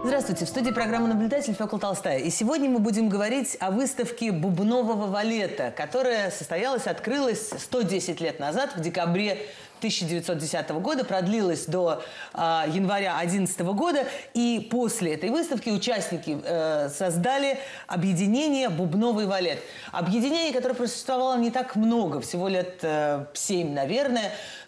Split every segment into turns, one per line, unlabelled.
Здравствуйте, в студии программы «Наблюдатель» Фёкла Толстая. И сегодня мы будем говорить о выставке бубнового валета, которая состоялась, открылась 110 лет назад, в декабре 1910 года, продлилась до января 2011 года. И после этой выставки участники создали объединение «Бубновый валет». Объединение, которое просуществовало не так много, всего лет 7, наверное,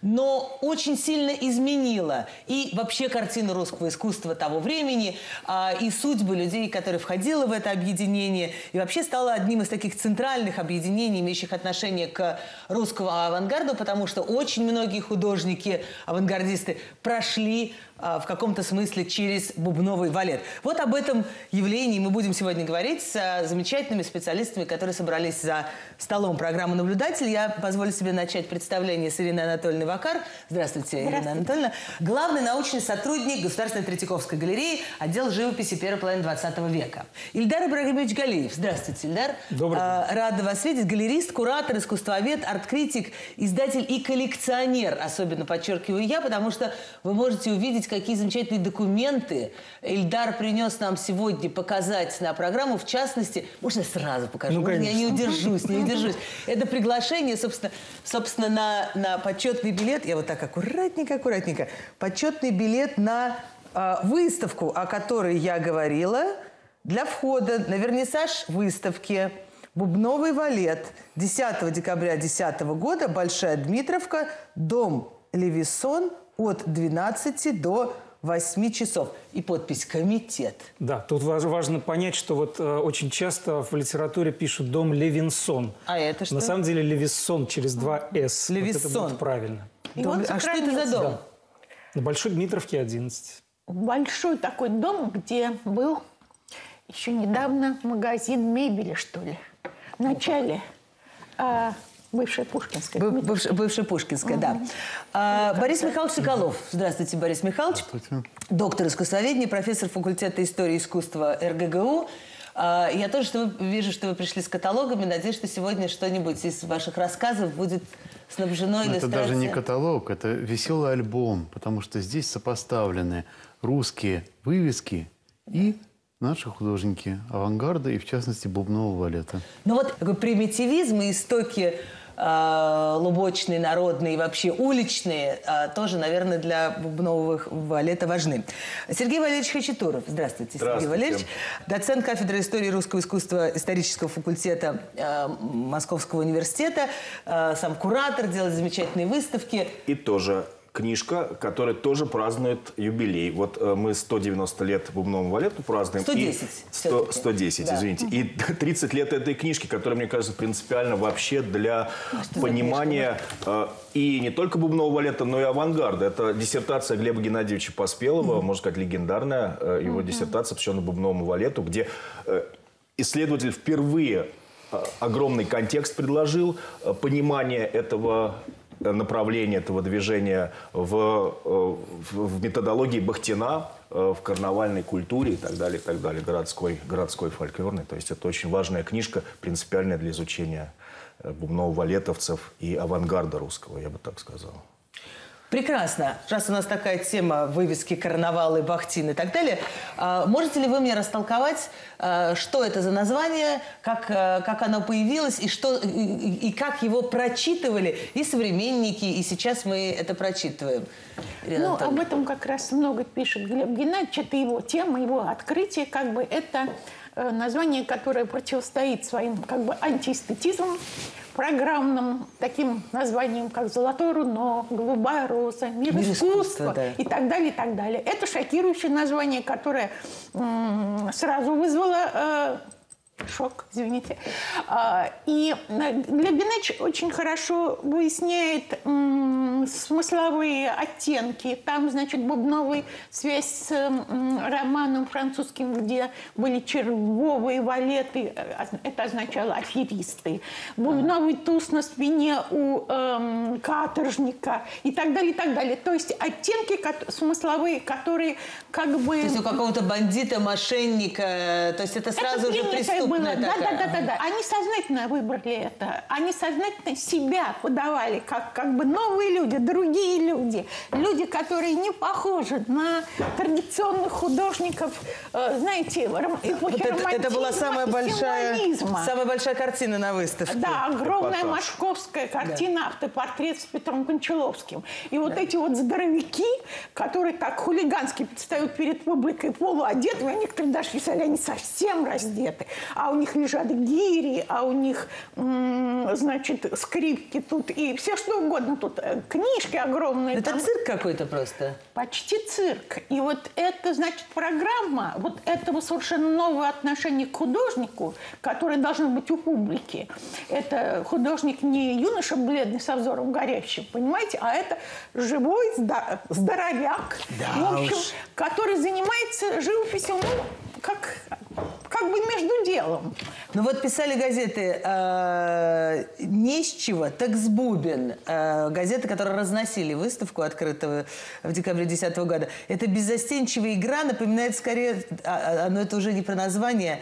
но очень сильно изменило и вообще картину русского искусства того времени, и судьбы людей, которые входили в это объединение, и вообще стало одним из таких центральных объединений, имеющих отношение к русскому авангарду, потому что очень многие художники, авангардисты прошли в каком-то смысле через бубновый валет. Вот об этом явлении мы будем сегодня говорить с замечательными специалистами, которые собрались за столом программы «Наблюдатель». Я позволю себе начать представление с Ириной Анатольевной Вакар. Здравствуйте, Ирина Анатольевна. Главный научный сотрудник Государственной Третьяковской галереи, отдел живописи первой половины 20 века. Ильдар Ибрагимович Галиев. Здравствуйте, Ильдар.
Добрый день.
Рада вас видеть. Галерист, куратор, искусствовед, арт-критик, издатель и коллекционер, особенно подчеркиваю я, потому что вы можете увидеть, какие замечательные документы Ильдар принес нам сегодня показать на программу. В частности, можно я сразу покажу?
Ну,
я не удержусь. Это приглашение, собственно, на почетный билет. Я вот так аккуратненько. Почетный билет на выставку, о которой я говорила, для входа на вернисаж выставки «Бубновый валет» 10 декабря 2010 года, Большая Дмитровка, дом Левисон, от 12 до 8 часов. И подпись «Комитет».
Да, тут важно понять, что вот очень часто в литературе пишут «дом Левинсон».
А это что?
На самом деле Левисон через 2 «с».
Левисон.
Вот это будет правильно.
А что это за дом?
Да. На Большой Дмитровке 11.
Большой такой дом, где был еще недавно магазин мебели, что ли. В начале бывшая Пушкинская.
Бывшая Пушкинская, да. Борис Михайлович Соколов. Здравствуйте, Борис Михайлович.
Здравствуйте.
Доктор искусствоведения, профессор факультета истории и искусства РГГУ. Я тоже вижу, что вы пришли с каталогами. Надеюсь, что сегодня что-нибудь из ваших рассказов будет снабжено иллюстрацией.
Это даже не каталог, это веселый альбом, потому что здесь сопоставлены русские вывески и наши художники авангарда, и в частности бубнового валета.
Ну вот такой примитивизм и истоки лубочные, народные и вообще уличные тоже, наверное, для бубнового валета важны. Сергей Валерьевич Хачатуров. Здравствуйте, Сергей Валерьевич. Доцент кафедры истории русского искусства исторического факультета Московского университета. Сам куратор, делает замечательные выставки.
И тоже книжка, которая тоже празднует юбилей. Вот мы 190 лет бубновому валету празднуем.
110.
110, да. Извините. И 30 лет этой книжки, которая, мне кажется, принципиально вообще для понимания и не только бубнового валета, но и авангарда. Это диссертация Глеба Геннадьевича Поспелого, можно сказать, легендарная его диссертация, посвященная бубновому валету, где исследователь впервые огромный контекст предложил, понимание этого направление этого движения в методологии Бахтина, в карнавальной культуре и так далее, городской фольклорной. То есть это очень важная книжка, принципиальная для изучения бубново-валетовцев и авангарда русского, я бы так сказал.
Прекрасно. Раз у нас такая тема вывески, карнавалы, бахтин и так далее, можете ли вы мне растолковать, что это за название, как оно появилось и как его прочитывали и современники, и сейчас мы это прочитываем?
Ну, об этом как раз много пишет Глеб Геннадьевич. Это его тема, его открытие. Как бы это название, которое противостоит своим антиэстетизмам, программным таким названием, как «Золотое руно», «Голубая роза», «Мир искусства» да. И так далее, и так далее. Это шокирующее название, которое сразу вызвало шок, извините. И Глеб Геннадьевич очень хорошо выясняет смысловые оттенки. Там, значит, бубновый связь с романом французским, где были червовые валеты, это означало аферисты. Бубновый туз на спине у каторжника и так далее, и так далее. То есть оттенки смысловые, которые как бы...
То есть у какого-то бандита, мошенника, то есть это сразу же преступник. Абсолютная такая.
Да. Они сознательно выбрали это. Они сознательно себя подавали как бы новые люди, другие люди. Люди, которые не похожи на традиционных художников, знаете, эпохи романтизма
Это была самая
и
большая картина на выставке.
Да, огромная
Эпатаж.
московская картина, автопортрет с Петром Кончаловским. И вот эти вот здоровяки, которые так хулигански предстают перед публикой полуодетыми, а некоторые даже писали, они совсем раздеты, а у них лежат гири, а у них, значит, скрипки тут и все что угодно тут, книжки огромные.
Это
там.
цирк какой-то просто.
Почти цирк. И вот это, значит, программа вот этого совершенно нового отношения к художнику, которое должно быть у публики. Это художник не юноша бледный со взором горящим, понимаете, а это живой здоровяк, в общем, который занимается живописью, ну, как бы между делом.
Ну вот писали газеты «Не с чего», так с бубен. Газеты, которые разносили выставку, открытую в декабре 2010 года. Это беззастенчивая игра напоминает скорее, но это уже не про название,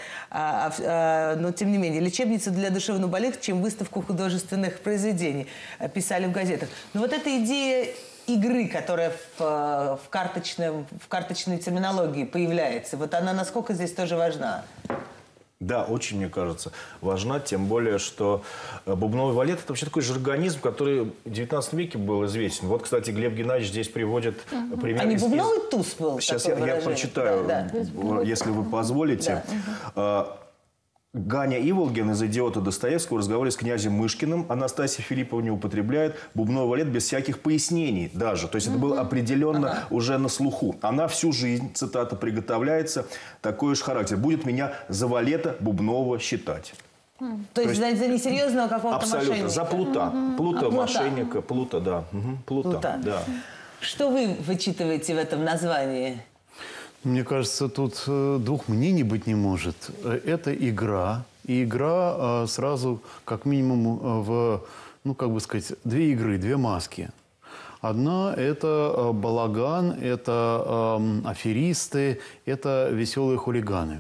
но тем не менее, лечебницу для душевнобольных, чем выставку художественных произведений, писали в газетах. Но вот эта идея игры, которая в карточной терминологии появляется, вот она насколько здесь тоже важна?
Да, очень, мне кажется, важна, тем более, что бубновый валет – это вообще такой жаргонизм, который в 19 веке был известен. Вот, кстати, Глеб Геннадьевич здесь приводит пример.
А не бубновый туз был?
Сейчас я прочитаю, если вы позволите.
Да.
Ганя Иволгин из «Идиота» Достоевского в разговоре с князем Мышкиным Анастасия Филипповна употребляет бубновый валет без всяких пояснений даже. То есть это было определенно уже на слуху. Она всю жизнь, цитата, приготовляется, такой уж характер. Будет меня за валета бубнового считать.
То есть за несерьезного какого-то
абсолютно.
мошенника?
За плута. Плута, мошенника. Плута, да. Плута, да.
Что вы вычитываете в этом названии?
Мне кажется, тут двух мнений быть не может. Это игра. И игра сразу, как минимум, в, ну, как бы сказать, две игры, две маски. Одна – это балаган, это аферисты, это веселые хулиганы.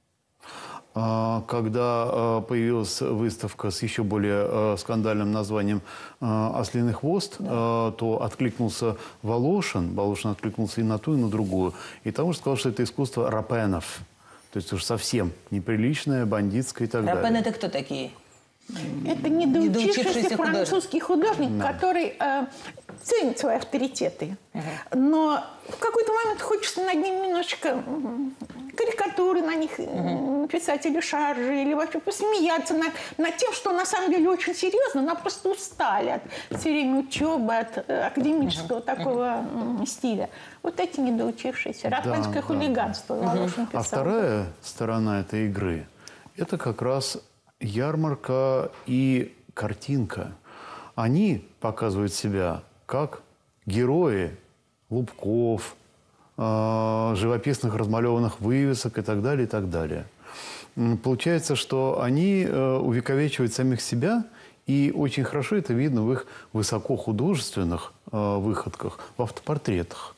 Когда появилась выставка с еще более скандальным названием «Ослиный хвост», то откликнулся Волошин. Волошин откликнулся и на ту, и на другую. И там уже сказал, что это искусство рапенов. То есть уж совсем неприличное, бандитское и так далее.
Рапен – это кто такие?
Это недоучившийся
художник.
французский художник, который ценит свои авторитеты. Но в какой-то момент хочется над ним немножечко карикатуры на них писать, или шаржи, или вообще посмеяться над тем, что на самом деле очень серьезно, но просто устали от все время учебы, от академического такого стиля. Вот эти недоучившиеся. Рапенское хулиганство. Волошин писал.
А вторая сторона этой игры – это как раз ярмарка и картинка. Они показывают себя как герои лубков, живописных размалеванных вывесок и так далее, и так далее. Получается, что они увековечивают самих себя, и очень хорошо это видно в их высокохудожественных выходках, в автопортретах.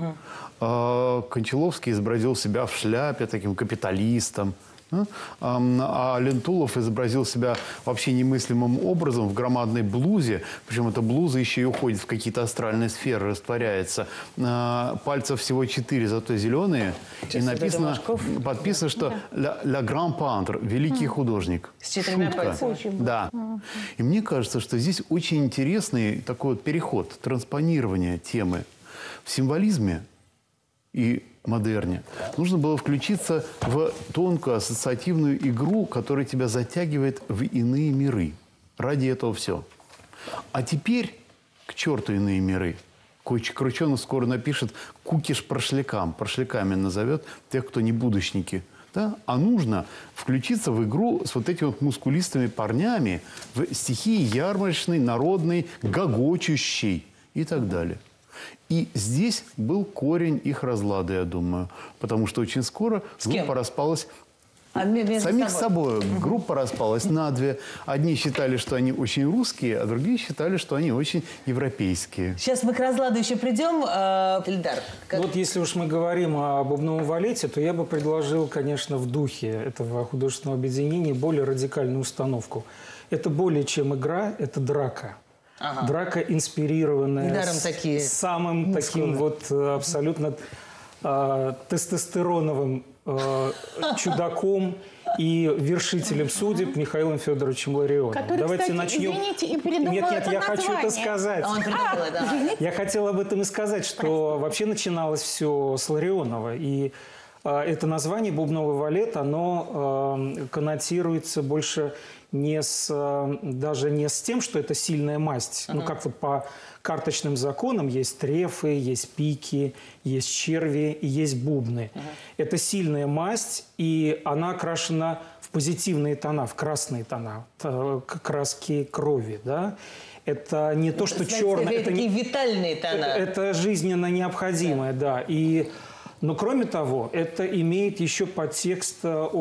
Кончаловский изобразил себя в шляпе таким капиталистом. А Лентулов изобразил себя вообще немыслимым образом в громадной блузе. Причем эта блуза еще и уходит в какие-то астральные сферы, растворяется. Пальцев всего 4, зато зеленые. И написано, подписано, что «La Grand Peintre» – великий художник.
С 4 пальцами.
Да. И мне кажется, что здесь очень интересный такой вот переход, транспонирование темы в символизме и модерне. Нужно было включиться в тонкую ассоциативную игру, которая тебя затягивает в иные миры. Ради этого все. А теперь к черту иные миры. Крученов скоро напишет «кукиш прошлякам». Прошляками назовет тех, кто не будущники. Да? А нужно включиться в игру с вот этими вот мускулистыми парнями в стихии ярмарочной, народной, гогочущей и так далее. И здесь был корень их разлада, я думаю. Потому что очень скоро группа распалась
между
Самих собой группа распалась на две. Одни считали, что они очень русские, а другие считали, что они очень европейские.
Сейчас мы к разладу еще придем. Ильдар,
Вот если уж мы говорим о бубновом валете, то я бы предложил, конечно, в духе этого художественного объединения более радикальную установку. Это более чем игра, это драка.
Ага.
Драка, инспирированная
Недаром такие
самым таким вот абсолютно тестостероновым чудаком и вершителем судеб Михаилом Федоровичем Ларионовым.
Который,
Давайте
кстати,
начнем.
извините, и придумал
Нет,
это
я хочу это
название.
сказать.
он придумал это.
Я хотел об этом и сказать, что вообще начиналось все с Ларионова. И это название «Бубновый валет», оно коннотируется больше даже не с тем, что это сильная масть. Ну, как вот по карточным законам есть трефы, есть пики, есть черви и есть бубны. Это сильная масть, и она окрашена в позитивные тона, в красные тона, краски крови, да. Это не то, что черное.
Это такие витальные тона.
Это жизненно необходимое, да. Но кроме того, это имеет еще подтекст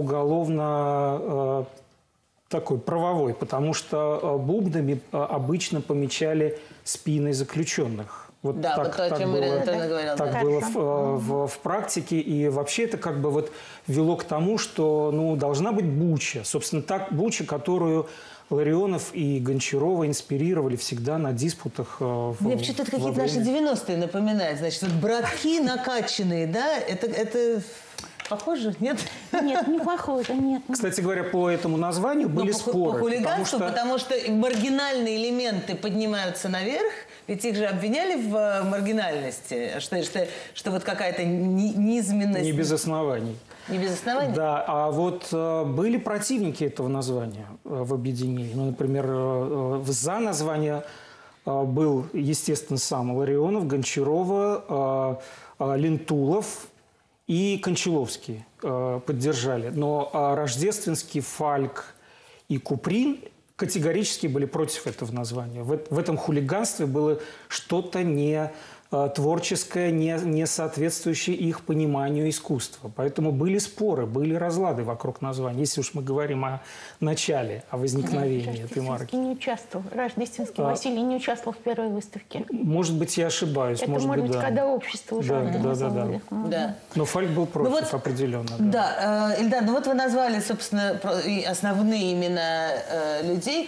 уголовно такой правовой, потому что бубнами обычно помечали спины заключенных. Вот
Да, вот то, о чем Марина Анатольевна говорила.
так
да.
было в практике, и вообще это как бы вот вело к тому, что должна быть буча. Собственно, так буча, которую Ларионов и Гончарова инспирировали всегда на диспутах.
Мне почему-то это какие-то наши 90-е напоминает. Значит, вот братки накачанные, да? Это похоже, нет?
Нет, не похоже, нет.
Кстати говоря, по этому названию были споры.
По хулиганству, потому что маргинальные элементы поднимаются наверх, ведь их же обвиняли в маргинальности, что вот какая-то низменность.
Не без оснований.
Не без оснований?
Да, а вот были противники этого названия в объединении. Ну, например, за название был, естественно, сам Ларионов, Гончарова, Лентулов и Кончаловский поддержали. Но Рождественский, Фальк и Куприн категорически были против этого названия. В этом хулиганстве было что-то не творческое, не соответствующее их пониманию искусства. Поэтому были споры, были разлады вокруг названия. Если уж мы говорим о начале, о возникновении этой марки.
Не участвовал. Рождественский Василий не участвовал в первой выставке.
Может быть, я ошибаюсь.
Это
может быть, да.
когда общество уже
Да.
организовали.
Да.
Но Фальк был против, определенно.
Да, Ильдар, вот вы назвали, собственно, и основные имена людей.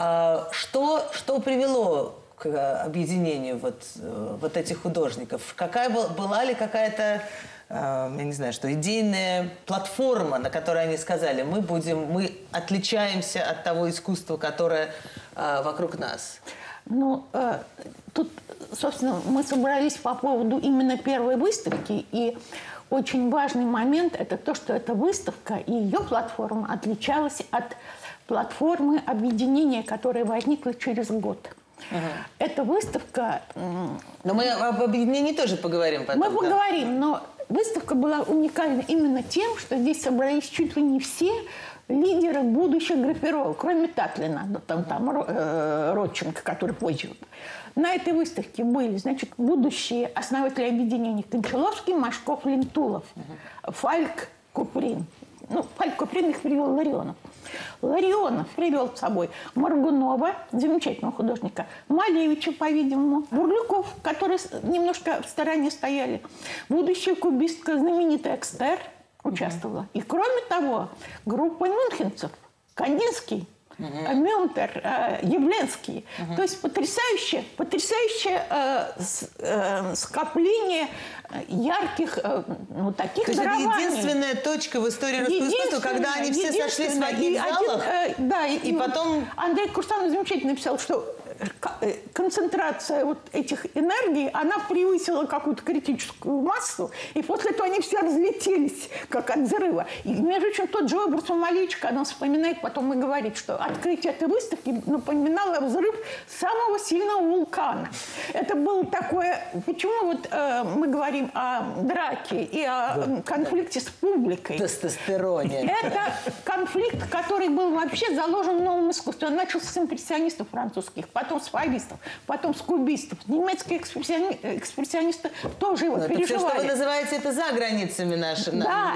Что привело к объединению вот этих художников? Была ли какая-то, я не знаю, идейная платформа, на которой они сказали, мы отличаемся от того искусства, которое вокруг нас?
Тут, собственно, мы собрались по поводу именно первой выставки, и очень важный момент – это то, что эта выставка и ее платформа отличалась от платформы объединения, которая возникла через год. Эта выставка...
Но мы об объединении тоже поговорим потом.
Мы поговорим, но выставка была уникальна именно тем, что здесь собрались чуть ли не все лидеры будущих группировок, кроме Татлина, Родченко, который позже. На этой выставке были, будущие основатели объединений Кончаловский, Машков, Лентулов, Фальк, Куприн. Фальк, Куприн их привел Ларионов. Ларионов привел с собой Моргунова, замечательного художника, Малевича, по-видимому, Бурлюков, которые немножко в стороне стояли. Будущая кубистка, знаменитая Экстер, участвовала. И кроме того, группа мюнхенцев, Кандинский, Мюнтер, Явленский. То есть потрясающее скопление ярких таких
То есть это
дарований.
единственная точка в истории русского искусства, когда они все сошлись в одних залах, и потом...
Андрей Курсанов замечательно написал, что концентрация этих энергий, она превысила какую-то критическую массу, и после этого они все разлетелись, как от взрыва. И, между прочим, тот же образ Малевича, когда он вспоминает потом и говорит, что открытие этой выставки напоминало взрыв самого сильного вулкана. Это было такое... Почему мы говорим о драке и о конфликте с публикой?
Тестостероне.
Это конфликт, который был вообще заложен в новом искусстве. Он начался с импрессионистов французских. Потом потом с фавистов, потом с кубистов. Немецкие экспрессионисты тоже его
Это все, что вы
переживали.
называете, это за границами нашими.
Да,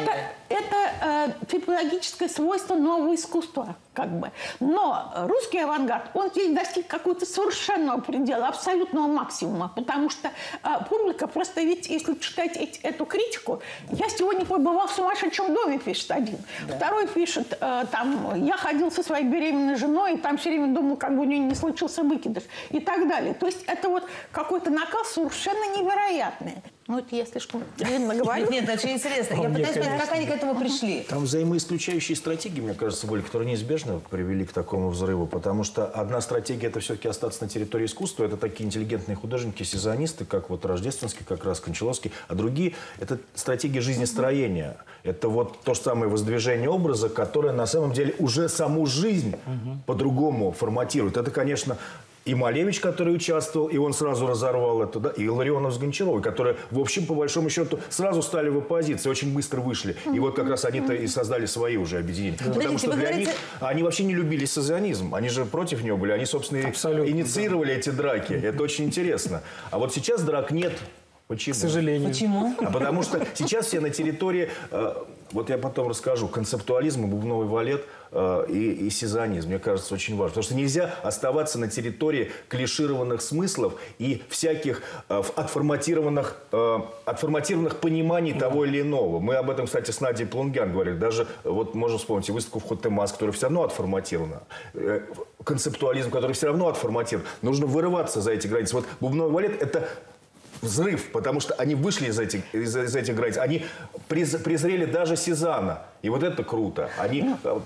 это типологическое свойство нового искусства, как бы. Но русский авангард, он здесь достиг какого-то совершенного предела, абсолютного максимума, потому что публика просто, ведь если читать эту критику, я сегодня побывал в сумасшедшем доме, пишет один. Да. Второй пишет, там, я ходил со своей беременной женой, и там все время думал, как бы у нее не случился выкидыш, и так далее. То есть это вот какой-то накал совершенно невероятный. Ну, это я слишком длинно говорю.
Нет, это очень интересно. Я пытаюсь понять, как они к этому пришли.
Там взаимоисключающие стратегии, мне кажется, были, которые неизбежно привели к такому взрыву. Потому что одна стратегия – это все-таки остаться на территории искусства. Это такие интеллигентные художники, сезонисты, как вот Рождественский, как раз Кончаловский. А другие – это стратегия жизнестроения. Это вот то же самое воздвижение образа, которое на самом деле уже саму жизнь по-другому форматирует. Это, конечно... И Малевич, который участвовал, и он сразу разорвал это, да, и Ларионов с Гончаровой, которые, в общем, по большому счету, сразу стали в оппозиции, очень быстро вышли. И вот как раз они-то и создали свои уже объединения. Да. Потому что для них, они вообще не любили сезонизм, они же против него были, они, собственно, инициировали эти драки. Это очень интересно. А вот сейчас драк нет. Почему?
К сожалению.
Почему?
Потому что сейчас все на территории, вот я потом расскажу, концептуализм, бубновый валет и сезонизм, мне кажется, очень важно. Потому что нельзя оставаться на территории клишированных смыслов и всяких отформатированных пониманий того или иного. Мы об этом, кстати, с Надей Плунгян говорили. Даже, вот можно вспомнить выставку в Хотемас, которая все равно отформатирована. Концептуализм, который все равно отформатирован. Нужно вырываться за эти границы. Вот бубновый валет – это... взрыв, потому что они вышли из этих границ. Они презрели даже Сезанна. И вот это круто. Они...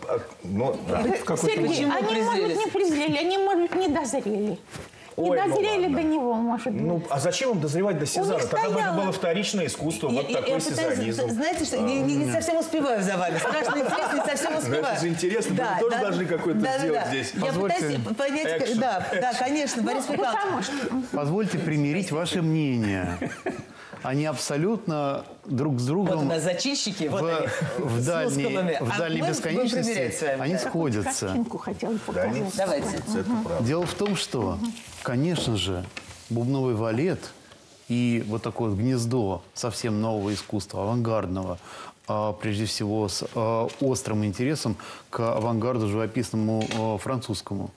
Сергей, они, может быть, не презрели, они, может быть, не дозрели. Не дозрели до него, может быть.
Ну, а зачем им дозревать до Сезанна? Тогда бы это было вторичное искусство, вот такой сезонизм.
Знаете что, не совсем успеваю за вами. Страшно интересно, не совсем успеваю.
Это же интересно, вы тоже должны какой-то сделать здесь.
Я пытаюсь понять... Да, конечно, Борис Михайлович.
Позвольте примирить ваши мнения. Они абсолютно друг с другом...
Вот у нас зачищики, вот они,
в дальней бесконечности они сходятся.
Картинку хотела показать.
Давайте.
Дело в том, что, конечно же, бубновый валет и вот такое вот гнездо совсем нового искусства, авангардного, прежде всего с острым интересом к авангарду живописному французскому.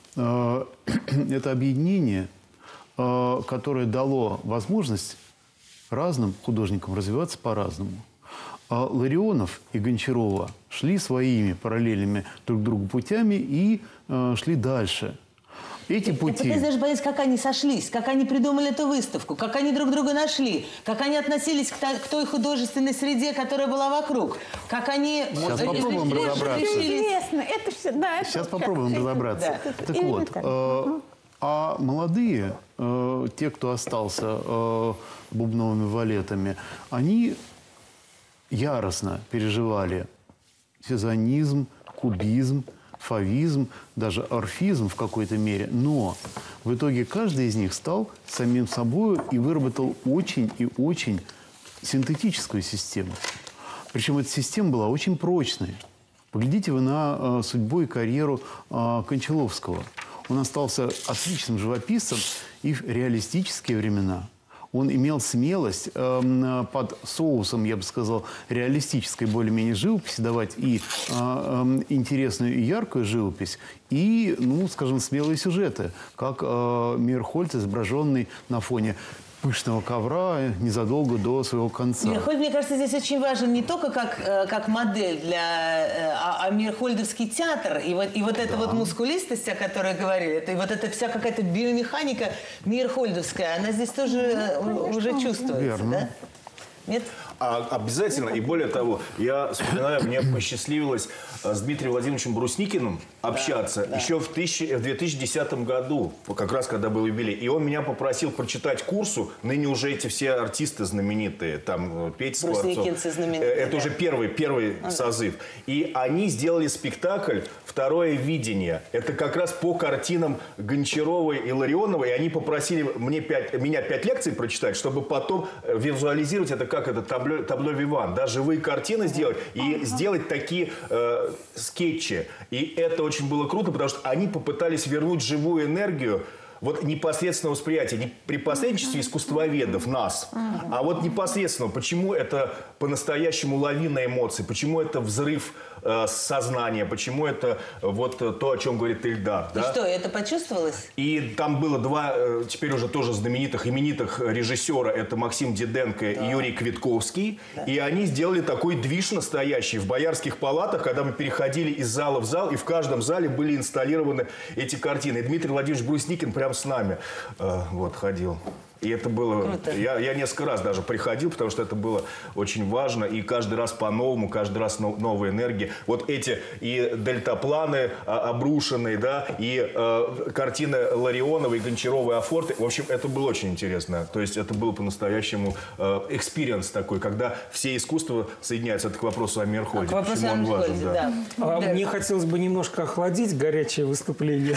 Это объединение, которое дало возможность разным художникам развиваться по-разному. Ларионов и Гончарова шли своими параллельными друг другу путями и шли дальше. Эти пути...
Я пытаюсь даже понять, как они сошлись, как они придумали эту выставку, как они друг друга нашли, как они относились к той художественной среде, которая была вокруг, как они...
Сейчас попробуем разобраться.
Интересно. Это все, да, это
сейчас попробуем разобраться.
Да.
Так вот, а молодые, те, кто остался бубновыми валетами, они яростно переживали сезонизм, кубизм, фавизм, даже орфизм в какой-то мере. Но в итоге каждый из них стал самим собой и выработал очень и очень синтетическую систему. Причем эта система была очень прочной. Поглядите вы на судьбу и карьеру Кончаловского. Он остался отличным живописцем и в реалистические времена. Он имел смелость под соусом, я бы сказал, реалистической более-менее живописи давать и интересную и яркую живопись, и, ну, скажем, смелые сюжеты, как Мейерхольд, изображенный на фоне пышного ковра незадолго до своего конца.
Мейерхольд, мне кажется, здесь очень важен не только как модель а Мейерхольдовский театр и вот эта вот мускулистость, о которой говорили, это, и вот эта вся какая-то биомеханика мейерхольдовская, она здесь тоже уже чувствуется. Верно. Да? Нет?
Обязательно. И более того, я вспоминаю, мне посчастливилось с Дмитрием Владимировичем Брусникиным общаться еще в 2010 году, как раз когда был юбилей. И он меня попросил прочитать курсу. Ныне уже эти все артисты знаменитые, там Петя Скворцов. Это уже первый созыв. И они сделали спектакль «Второе видение». Это как раз по картинам Гончаровой и Ларионовой. И они попросили меня 5 лекций прочитать, чтобы потом визуализировать это, как это там табло Виван, да, живые картины сделать и сделать такие скетчи. И это очень было круто, потому что они попытались вернуть живую энергию, вот непосредственное восприятие, не при посредничестве искусствоведов, нас, а вот непосредственно, почему это по-настоящему лавина эмоций, почему это взрыв сознания, почему это вот то, о чем говорит Ильдар.
И
да?
что, это почувствовалось?
И там было два, теперь уже тоже знаменитых, именитых режиссера, это Максим Диденко и Юрий Квитковский, и они сделали такой движ настоящий в Боярских палатах, когда мы переходили из зала в зал, и в каждом зале были инсталлированы эти картины. И Дмитрий Владимирович Брусникин прям с нами вот ходил. И это было... Я несколько раз даже приходил, потому что это было очень важно. И каждый раз по-новому, каждый раз новая энергия. Вот эти и дельтапланы обрушенные, да, и картины Ларионовой, Гончаровой, Афорты. В общем, это было очень интересно. То есть это было по-настоящему экспириенс такой, когда все искусства соединяются. Это к вопросу о Мирхольде.
К вопросу о Мирхольде, да.
Мне хотелось бы немножко охладить горячее выступление.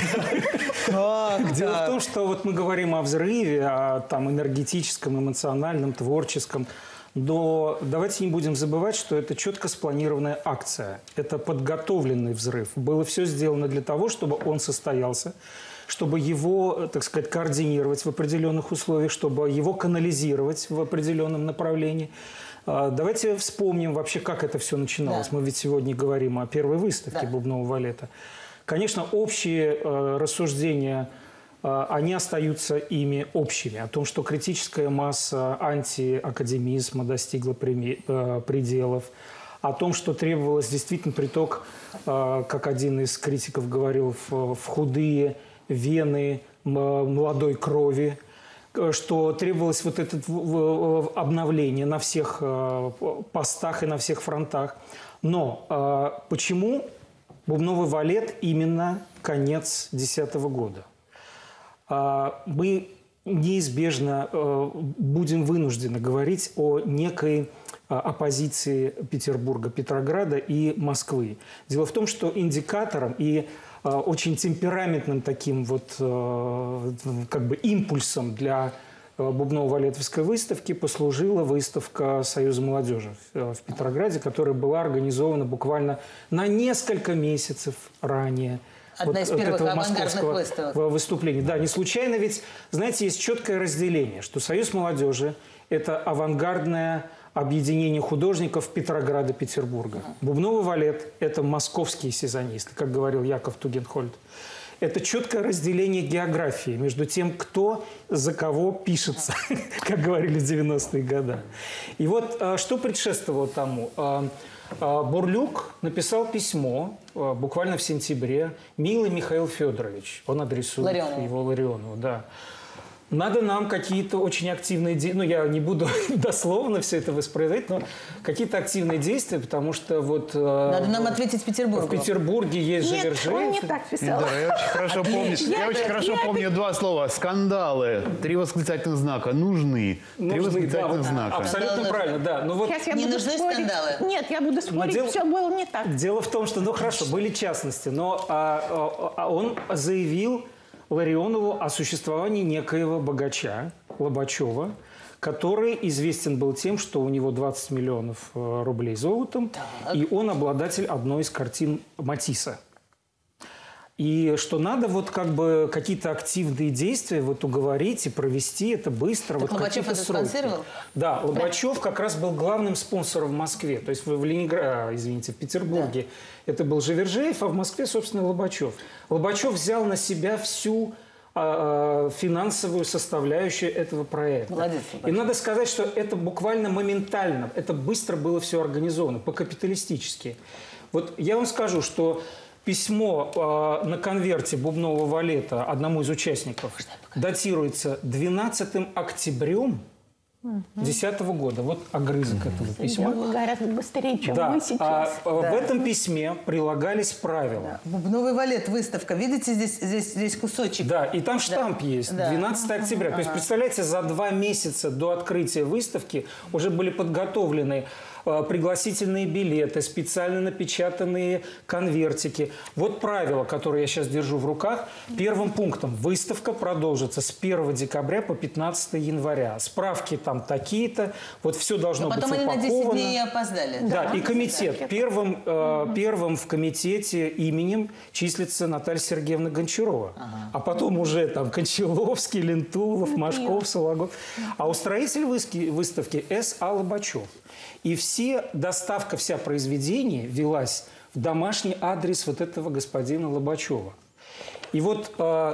Дело в том, что вот мы говорим о взрыве, о там энергетическом, эмоциональном, творческом. Но давайте не будем забывать, что это четко спланированная акция. Это подготовленный взрыв. Было все сделано для того, чтобы он состоялся, чтобы его, так сказать, координировать в определенных условиях, чтобы его канализировать в определенном направлении. Давайте вспомним вообще, как это все начиналось. Да. Мы ведь сегодня говорим о первой выставке Бубнова Валета. Конечно, общие рассуждения, они остаются ими общими. О том, что критическая масса антиакадемизма достигла пределов. О том, что требовалось действительно приток, как один из критиков говорил, в худые вены молодой крови. Что требовалось вот это обновление на всех постах и на всех фронтах. Но почему Бубновый Валет именно конец 2010 года? Мы неизбежно будем вынуждены говорить о некой оппозиции Петербурга, Петрограда и Москвы. Дело в том, что индикатором и очень темпераментным таким вот как бы импульсом для Бубново-Валетовской выставки послужила выставка Союза молодежи в Петрограде, которая была организована буквально на несколько месяцев ранее.
Одна из первых авангардных выставок.
Выступлений. Да, не случайно, ведь, знаете, есть четкое разделение, что Союз молодежи – это авангардное объединение художников Петрограда, Петербурга. Бубновый Валет – это московские сезонисты, как говорил Яков Тугенхольд. Это четкое разделение географии между тем, кто за кого пишется, как говорили в 90-е годы. И вот что предшествовало тому? Бурлюк написал письмо буквально в сентябре. «Милый Михаил Федорович», он адресует его Ларионову, да. Надо нам какие-то очень активные действия, ну, я не буду дословно все это воспроизводить, но какие-то активные действия, потому что вот...
Надо нам ответить Петербургу.
В Петербурге есть же Вержеев.
Нет, он не так писал.
Да, я очень хорошо помню два слова. Скандалы, 3 восклицательных знака, нужны. 3 восклицательных знака.
Абсолютно правильно, да. Но вот
не нужны скандалы?
Нет, я буду спорить, все было не так.
Дело в том, что, ну хорошо, были частности, но он заявил Ларионову о существовании некоего богача Лобачева, который известен был тем, что у него 20 миллионов рублей золотом, и он обладатель одной из картин Матисса. И что надо вот как бы какие-то активные действия вот уговорить и провести это быстро.
Так вот Лобачев это спонсировал?
Да, Лобачев как раз был главным спонсором в Москве. То есть в Ленинграде, извините, в Петербурге это был же Вержеев, а в Москве, собственно, Лобачев. Лобачев взял на себя всю финансовую составляющую этого проекта.
Молодец,
и надо сказать, что это буквально моментально, это быстро было все организовано, по-капиталистически. Вот я вам скажу, что письмо на конверте Бубнового Валета одному из участников датируется 12 октябрем 2010 года. Вот огрызок этого письма.
Гораздо быстрее, чем мы сейчас.
В этом письме прилагались правила.
Бубновый Валет, выставка. Видите, здесь кусочек.
Да, и там штамп есть. 12 октября. То есть, представляете, за 2 месяца до открытия выставки уже были подготовлены пригласительные билеты, специально напечатанные конвертики. Вот правило, которое я сейчас держу в руках. Первым пунктом: выставка продолжится с 1 декабря по 15 января. Справки там такие-то. Вот все должно быть упаковано.
Потом они на 10 дней опоздали.
Да, и комитет. Первым в комитете именем числится Наталья Сергеевна Гончарова. А потом уже там Кончаловский, Лентулов, Машков, Сологуб. А устроитель выставки С.А. Лобачев. И доставка вся произведения велась в домашний адрес вот этого господина Лобачева. И вот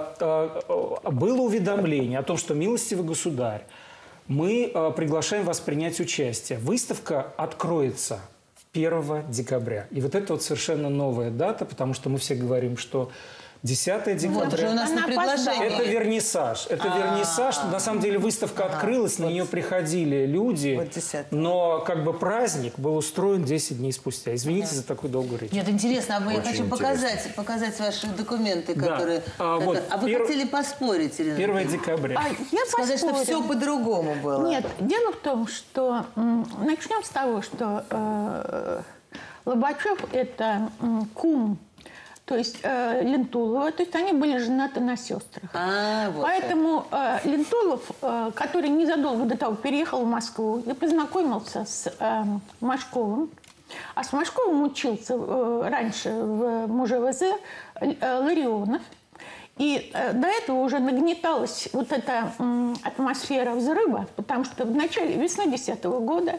было уведомление о том, что, милостивый государь, мы приглашаем вас принять участие. Выставка откроется 1 декабря. И вот это вот совершенно новая дата, потому что мы все говорим, что 10 декабря.
Вот же у нас на приглашение.
Это вернисаж. Это вернисаж. На самом деле выставка открылась, на нее приходили люди, но как бы праздник был устроен 10 дней спустя. Извините за такую долгую речь.
Нет, интересно, я хочу показать ваши документы, которые... вы хотели поспорить, Ирина?
1 декабря.
Я
сказать, что все по-другому было.
Нет, дело в том, что... Начнем с того, что Лобачев – это кум, то есть Лентулова, то есть они были женаты на сестрах.
Вот
поэтому Лентулов, который незадолго до того переехал в Москву и познакомился с Машковым, а с Машковым учился раньше в МУЖВЗ Ларионов, и до этого уже нагнеталась вот эта атмосфера взрыва, потому что в начале весны 2010 года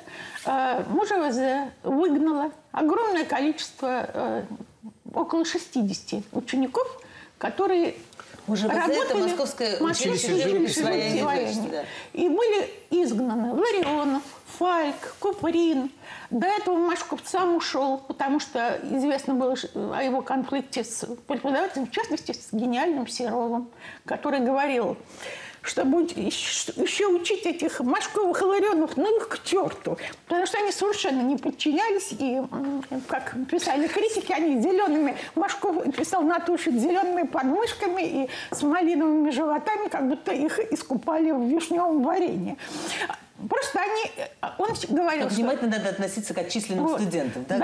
МУЖВЗ выгнало огромное количество, около 60 учеников, которые работали
это Московское училище
живописания. И были изгнаны Ларионов, Фальк, Куприн. До этого Машков сам ушел, потому что известно было о его конфликте с преподавателем, в частности, с гениальным Серовым, который говорил, что будет еще учить этих Машковых и Ларионов, ну их к черту. Потому что они совершенно не подчинялись. И, как писали критики, они зелеными, Машков писал Натуши зелеными подмышками и с малиновыми животами, как будто их искупали в вишневом варенье. Просто он говорил,
как внимательно надо относиться к отчисленным студентам. Да,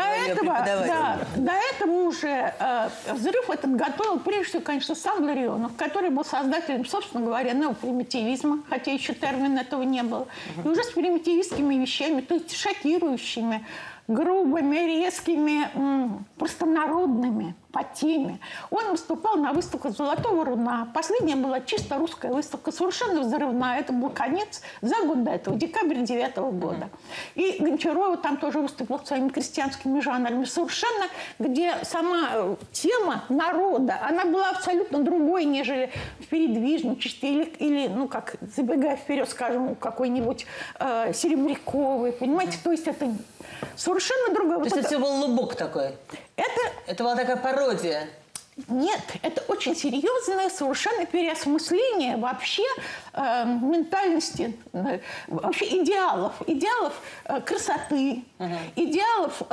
до этого уже взрыв этот готовил, прежде всего, конечно, сам Ларионов, который был создателем, собственно говоря, неопримитивизма, хотя еще термина этого не было. И уже с примитивистскими вещами, то есть шокирующими, грубыми, резкими, простонародными по теме. Он выступал на выставках «Золотого руна». Последняя была чисто русская выставка, совершенно взрывная. Это был конец за год до этого, декабрь 2009 года. И Гончарова там тоже выступила своими крестьянскими жанрами. Совершенно, где сама тема народа, она была абсолютно другой, нежели в передвижничестве или ну, как, забегая вперед, скажем, какой-нибудь Серебряковой, понимаете? То есть это совершенно другое.
То есть это все был лубок такой? Это была такая пародия?
Нет, это очень серьезное совершенно переосмысление вообще ментальности, вообще идеалов красоты, идеалов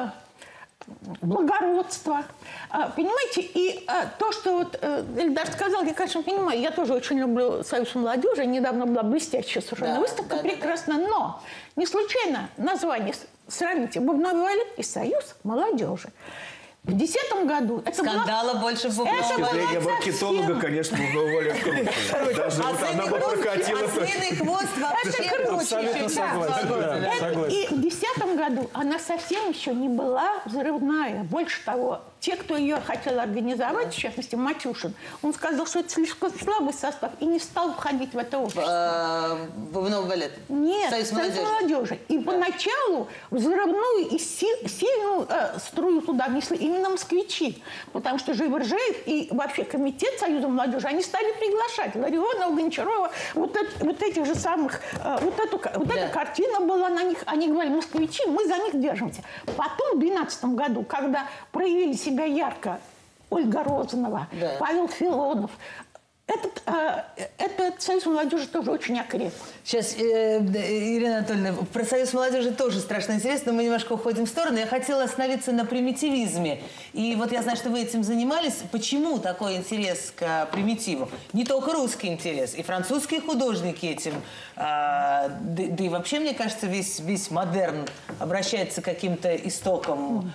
благородства. Понимаете, и то, что вот Эльдар сказал, я, конечно, понимаю, я тоже очень люблю Союз молодежи, недавно была блестящая совершенно выставка, прекрасно, но не случайно название, сравните, «Бубновый балет» и «Союз молодежи». В 2010 году...
Скандала больше в бубновом балете.
С точки зрения маркетолога, конечно, бубновый балет круче. Даже вот она бы прокатила.
Ослиный хвост вообще круче.
Абсолютно согласен.
И в 2010 году она совсем еще не была взрывная. Больше того, те, кто ее хотел организовать, в частности, Матюшин, он сказал, что это слишком слабый состав, и не стал входить в это общество.
Бубновый балет?
Нет, Союз молодежи. И поначалу взрывную и сильную струю туда внесли именно москвичи, потому что Живержеев и вообще комитет Союза молодежи, они стали приглашать Ларионова, Гончарова, вот этих же самых, эта картина была на них, они говорили, москвичи, мы за них держимся. Потом в 2012 году, когда проявили себя ярко Ольга Розанова, Павел Филонов, Этот союз молодежи тоже очень окреп.
Сейчас, Ирина Анатольевна, про союз молодежи тоже страшно интересно, но мы немножко уходим в сторону. Я хотела остановиться на примитивизме. И вот я знаю, что вы этим занимались. Почему такой интерес к примитиву? Не только русский интерес, и французские художники этим, да и вообще, мне кажется, весь модерн обращается к каким-то истокам.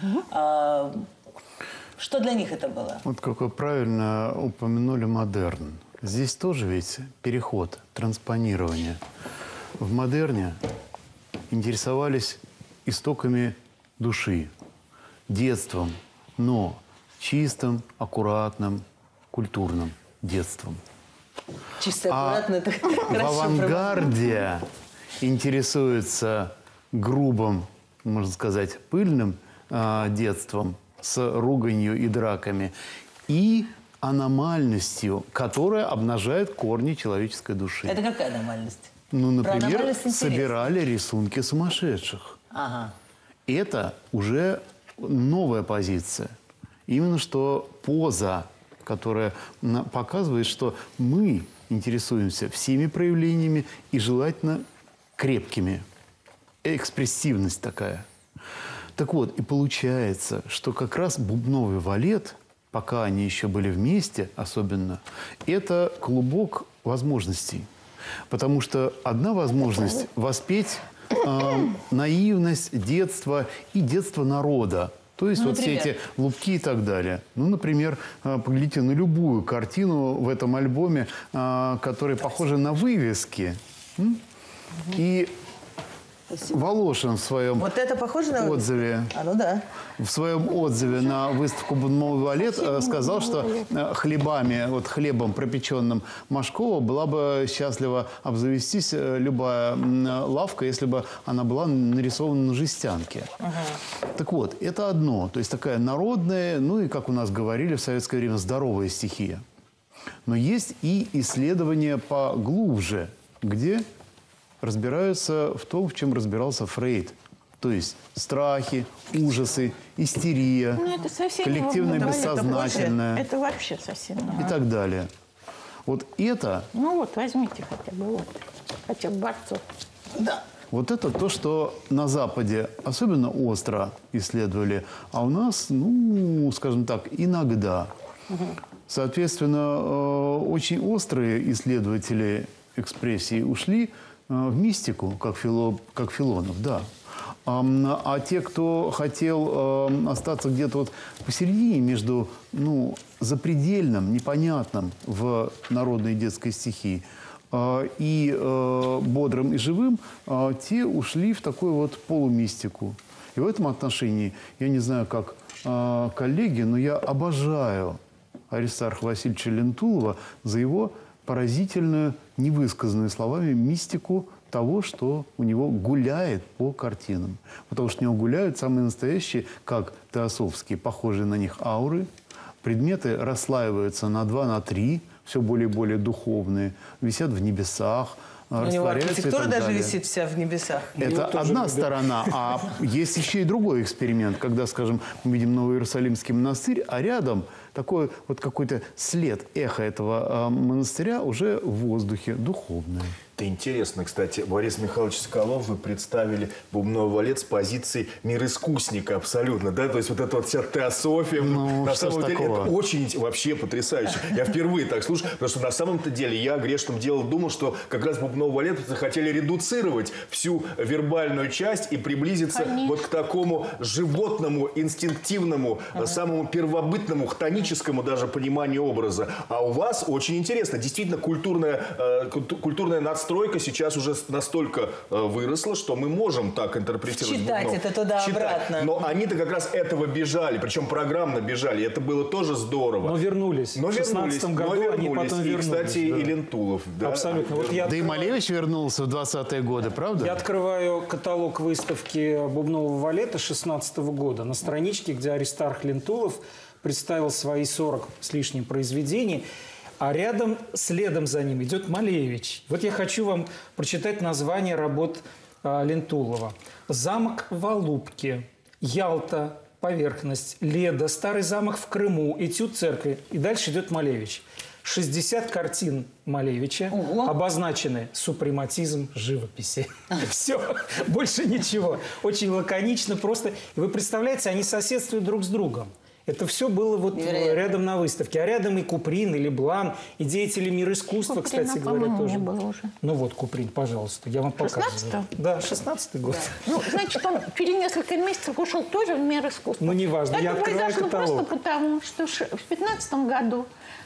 Что для них это было?
Вот как вы правильно упомянули модерн. Здесь тоже ведь переход, транспонирование. В модерне интересовались истоками души, детством, но чистым, аккуратным, культурным детством.
Чисто аккуратно, это
В
хорошо.
авангарде интересуется грубым, можно сказать, пыльным детством с руганью и драками и аномальностью, которая обнажает корни человеческой души.
Это какая аномальность?
Ну,
Про
например,
аномальность интересно.
собирали рисунки сумасшедших.
Ага.
Это уже новая позиция. Именно что поза, которая показывает, что мы интересуемся всеми проявлениями и желательно крепкими. Экспрессивность такая. Так вот, и получается, что как раз бубновый валет, пока они еще были вместе особенно, это клубок возможностей. Потому что одна возможность – воспеть наивность детства и детство народа. То есть вот все эти лупки и так далее. Ну, например, поглядите на любую картину в этом альбоме, которая похожа на вывески. И Волошин в своем
Вот это похоже на
отзыве,
ну да.
в своем отзыве на выставку «Бубновый валет» сказал, что хлебами, вот хлебом пропеченным Машкова была бы счастлива обзавестись любая лавка, если бы она была нарисована на жестянке. Так вот, это одно. То есть такая народная, ну и, как у нас говорили в советское время, здоровая стихия. Но есть и исследования поглубже, где разбираются в том, в чем разбирался Фрейд. То есть страхи, ужасы, истерия,
Ну, это совсем
коллективное
не
бессознательное
Это вообще совсем не
и так далее. Вот это,
Ну вот, возьмите хотя бы вот. Хотя бы борцов.
Да.
вот это то, что на Западе особенно остро исследовали, а у нас, ну, скажем так, иногда. Соответственно, очень острые исследователи экспрессии ушли в мистику, как Филонов, да. А те, кто хотел остаться где-то вот посередине между запредельным, непонятным в народной детской стихии и бодрым и живым, те ушли в такую вот полумистику. И в этом отношении, я не знаю, как коллеги, но я обожаю Аристарха Васильевича Лентулова за его поразительную, невысказанную словами, мистику того, что у него гуляет по картинам. Потому что у него гуляют самые настоящие, как теософские, похожие на них ауры. Предметы расслаиваются на 2, на 3, все более и более духовные, висят в небесах,
У него
растворяются и
архитектура
так
даже
далее.
висит вся в небесах.
Это одна сторона, а есть еще и другой эксперимент, когда, скажем, мы видим Новый Иерусалимский монастырь, а рядом такой вот какой-то след, эхо этого монастыря уже в воздухе, духовное.
Это интересно, кстати. Борис Михайлович Соколов, вы представили «Бубновый валет» с позиции мироискусника абсолютно, да? То есть вот эта вот вся теософия.
Ну,
на
что ж
самом деле
такого?
это очень вообще потрясающе. Я впервые так слушаю, потому что на самом-то деле я грешным делом думал, что как раз «Бубновый валет» захотели редуцировать всю вербальную часть и приблизиться вот к такому животному, инстинктивному, самому первобытному, хтоническому даже пониманию образа. А у вас очень интересно. Действительно, культурная надстройка сейчас уже настолько выросла, что мы можем так интерпретировать.
Читать это туда-обратно.
Но они-то как раз этого бежали, причем программно бежали. И это было тоже здорово.
Но вернулись. В 2016 году они потом
И,
вернулись.
кстати,
да.
и Лентулов. Да?
Абсолютно. Вот
Да и Малевич вернулся в 20-е годы, правда?
Я открываю каталог выставки «Бубнового валета» 2016 года. На страничке, где Аристарх Лентулов представил свои 40 с лишним произведений, а рядом, следом за ним, идет Малевич. Вот я хочу вам прочитать название работ Лентулова. «Замок в Алупке», «Ялта», «Поверхность», «Леда», «Старый замок в Крыму», «Этюд церкви». И дальше идет Малевич. 60 картин Малевича обозначены супрематизм живописи. Все, больше ничего. Очень лаконично, просто. И вы представляете, они соседствуют друг с другом. Это все было вот рядом на выставке. А рядом и Куприн, и Леблан, и деятели мира искусства,
Куприна,
кстати говоря, тоже.
не было уже.
Ну вот, Куприн, пожалуйста, я вам показываю.
16-й?
Да, 16-й год.
Да. Ну, значит, он через несколько месяцев ушел тоже в мир искусства.
Ну, неважно,
Это
я открываю
произошло
каталог.
просто потому, что в 15 году,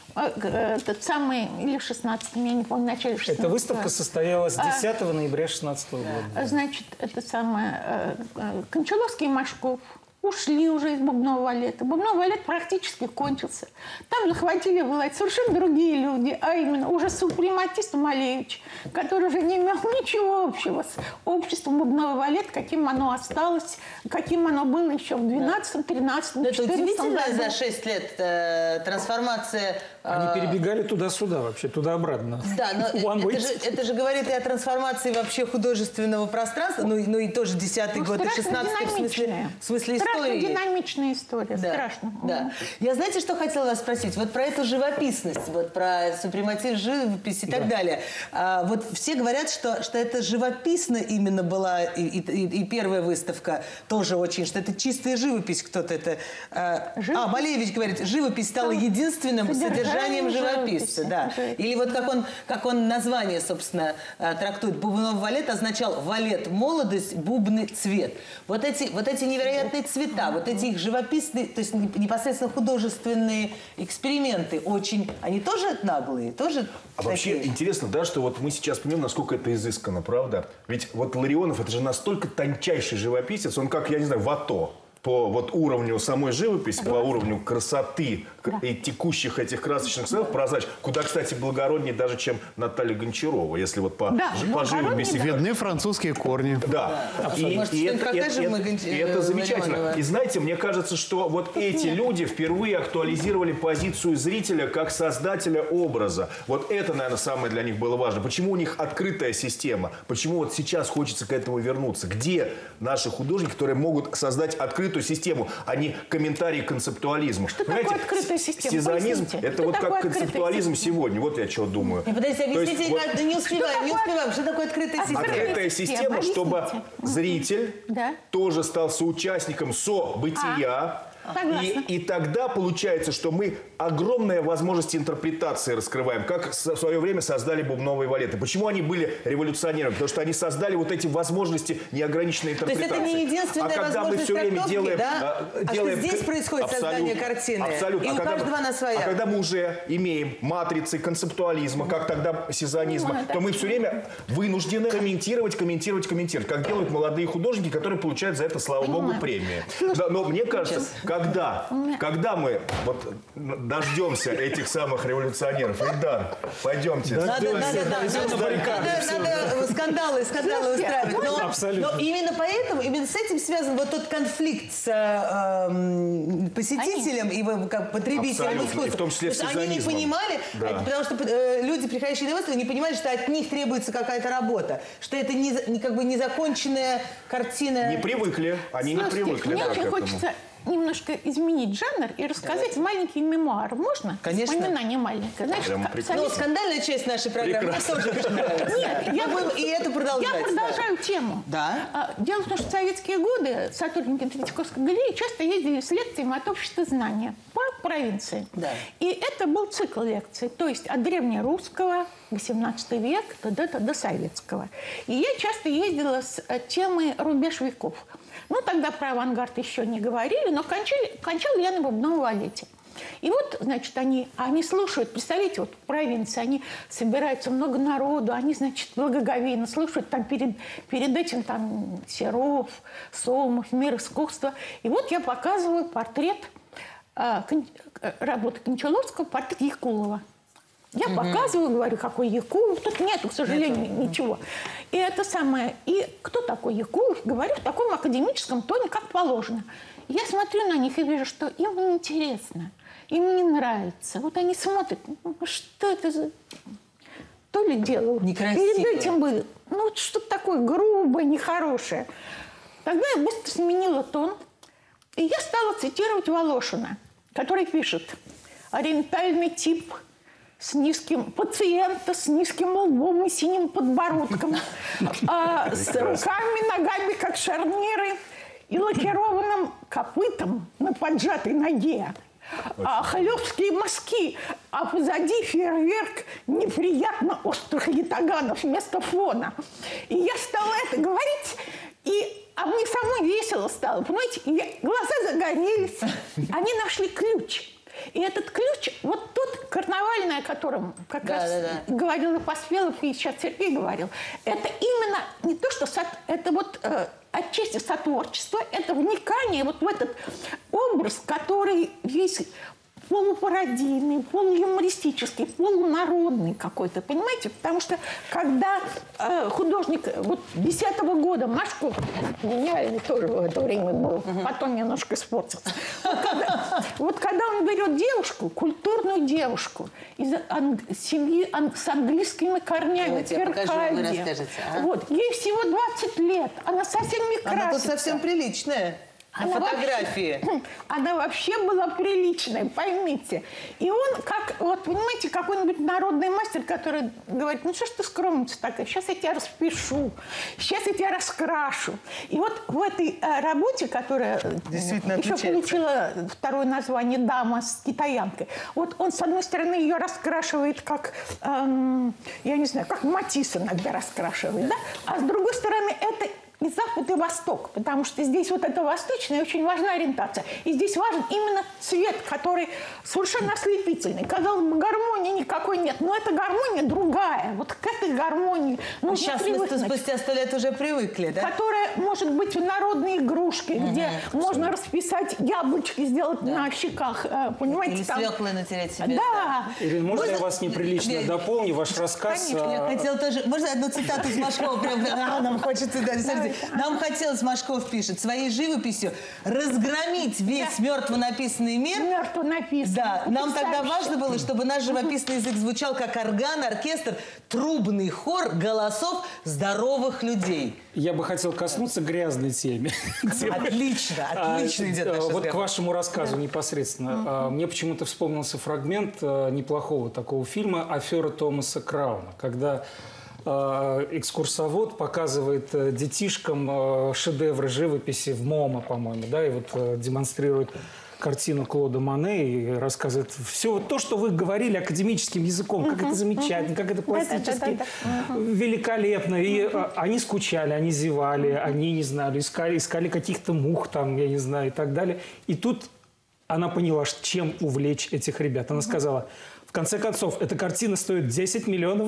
этот самый, или в 16-м, я не помню, в начале 16-го.
Эта выставка состоялась 10 ноября 16 года.
Значит, это самое, Кончаловский и Машков ушли уже из бубнового балета. Бубновый балет практически кончился. Там захватили власть совершенно другие люди, а именно уже супрематист Малевич, который уже не имел ничего общего с обществом бубнового балета, каким оно осталось, каким оно было еще в 12-м, 13-м, 14-м
Это удивительно
году.
за 6 лет трансформация...
Они перебегали туда-сюда вообще, туда-обратно.
Да, но это же говорит и о трансформации вообще художественного пространства, ну и тоже 10-й год, и 16-й в смысле истории.
Страшно динамичная история,
Да,
страшно.
да. Я, знаете, что хотела вас спросить? Вот про эту живописность, вот про супрематизм живописи и так далее. Вот все говорят, что это живописно именно была, и первая выставка тоже очень, что это чистая живопись, кто-то это... Малевич говорит, живопись стала единственным содержанием живописца. Да. Или вот как он название, собственно, трактует. Бубновый валет означал валет, молодость, бубны, цвет. Вот эти невероятные цвета, вот эти их живописные, то есть непосредственно художественные эксперименты, они тоже наглые, тоже
вообще
такие?
интересно, да, что вот мы сейчас понимаем, насколько это изысканно, правда? Ведь вот Ларионов, это же настолько тончайший живописец, он как, я не знаю, Вато. По вот уровню самой живописи, по уровню красоты и текущих этих красочных сценов прозрачных, куда, кстати, благороднее даже, чем Наталья Гончарова, если вот по живописи.
Видны французские корни.
Да. И это замечательно. И знаете, мне кажется, что вот эти люди впервые актуализировали позицию зрителя как создателя образа. Вот это, наверное, самое для них было важно. Почему у них открытая система? Почему вот сейчас хочется к этому вернуться? Где наши художники, которые могут создать открытую систему, а не комментарии к концептуализму?
Что такое открытая система?
Сезонизм
Поясните.
– это
Что
вот как
такое
концептуализм сегодня. Вот я чего думаю.
Подождите, объясните, не успеваем. Что такое открытая система?
Открытая система, чтобы зритель тоже стал соучастником события. И тогда получается, что мы огромные возможности интерпретации раскрываем, как в свое время создали бубновые валеты. Почему они были революционерами? Потому что они создали вот эти возможности неограниченной интерпретации.
То есть это не единственная возможность трактовки, да? Что здесь происходит создание картины.
Абсолютно.
И у каждого она своя.
А когда мы уже имеем матрицы концептуализма, как тогда сезонизма, то мы все время вынуждены комментировать. Как делают молодые художники, которые получают за это, слава богу, премии. Но мне кажется, когда мы вот дождемся этих самых революционеров, Ильдар, пойдемте.
Надо скандалы устраивать. Но именно поэтому, именно с этим связан вот тот конфликт с посетителем и как потребителем искусства.
В том числе с
они не понимали, потому что люди, приходящие на выставку, не понимали, что от них требуется какая-то работа, что это как бы незаконченная картина.
Не привыкли, они не привыкли.
Мне очень хочется немножко изменить жанр и рассказать маленький мемуар. Можно?
Конечно.
Вспоминание маленькое. Значит,
Но скандальная часть нашей программы мне тоже очень нравится.
Нет, я продолжаю тему.
Да.
Дело в том, что в советские годы сотрудники Третьяковской галереи часто ездили с лекциями от общества знания по провинции.
Да.
И это был цикл лекций, то есть от древнерусского, 18 век, до советского. И я часто ездила с темой «Рубеж веков». Ну, тогда про авангард еще не говорили, но кончала я на бубновом валете. И вот, значит, они слушают, представляете, вот в провинции, они собираются, много народу, они, значит, благоговейно слушают, там перед этим там Серов, Сомов, мир искусства. И вот я показываю портрет работы Кончаловского, портрет Якулова. Я показываю, говорю, какой Якулов. Тут нету, к сожалению, ничего. И это самое. И кто такой Якулов? Говорю в таком академическом тоне, как положено. Я смотрю на них и вижу, что им неинтересно, им не нравится. Вот они смотрят, что это за... То ли дело.
Некрасиво.
Перед этим было, что-то такое грубое, нехорошее. Тогда я быстро сменила тон. И я стала цитировать Волошина, который пишет: «Ориентальный тип с низким пациента, с низким лбом и синим подбородком, с руками, ногами, как шарниры, и лакированным копытом на поджатой ноге. Хлёстские мазки, а позади фейерверк неприятно острых ятаганов вместо фона. И я стала это говорить, а мне самой весело стало, понимаете, глаза загорелись, они нашли ключ. И этот ключ, вот тот карнавальный, о котором как раз говорил и Поспелов, и сейчас Сергей говорил, это именно не то, что это вот отчасти сотворчество, это вникание вот в этот образ, который весь полупародийный, полуюмористический, полународный какой-то, понимаете? Потому что когда художник вот 10-го года, Машков, меня тоже в это время был, потом немножко испортился. Вот когда он берет девушку, культурную девушку, из семьи с английскими корнями, вот, ей всего 20 лет, она совсем не красится.
Она тут совсем приличная. На фотографии.
Она вообще была приличная, поймите. И он, как, вот понимаете, какой-нибудь народный мастер, который говорит, ну что ж ты скромница такая, сейчас я тебя распишу, сейчас я тебя раскрашу. И вот в этой работе, которая еще получила второе название «Дама с китаянкой», вот он, с одной стороны, ее раскрашивает как, я не знаю, как Матисс иногда раскрашивает, да? А с другой стороны, это и Запад, и Восток, потому что здесь вот эта восточная очень важна ориентация. И здесь важен именно цвет, который совершенно ослепительный. Казалось бы, гармонии никакой нет, но эта гармония другая. Вот к этой гармонии нужно
сейчас мы спустя 100 лет уже привыкли, да?
Которая может быть в народной игрушке, где можно расписать яблочки, сделать на щеках, понимаете?
Или свеклы натереть себе.
Да.
Ирина, можно я вас неприлично дополню? Ваш рассказ...
Конечно.
Я хотела тоже... Можно одну цитату из Машкова? Нам хочется... Нам хотелось, Машков пишет, своей живописью разгромить весь мертво написанный мир.
Мертво написанный.
Да, нам тогда важно было, чтобы наш живописный язык звучал как орган, оркестр, трубный хор голосов здоровых людей.
Я бы хотел коснуться грязной темы.
Отлично, отлично идет наш
Вот
разговор.
к вашему рассказу непосредственно. Мне почему-то вспомнился фрагмент неплохого такого фильма «Афера Томаса Крауна», когда экскурсовод показывает детишкам шедевры живописи в МОМА, по-моему, да, и вот демонстрирует картину Клода Моне и рассказывает все вот то, что вы говорили академическим языком, как это замечательно, как это пластически великолепно. И они скучали, они зевали, они, не знаю, искали каких-то мух там, я не знаю, и так далее. И тут она поняла, чем увлечь этих ребят. Она сказала... В конце концов, эта картина стоит $10 миллионов.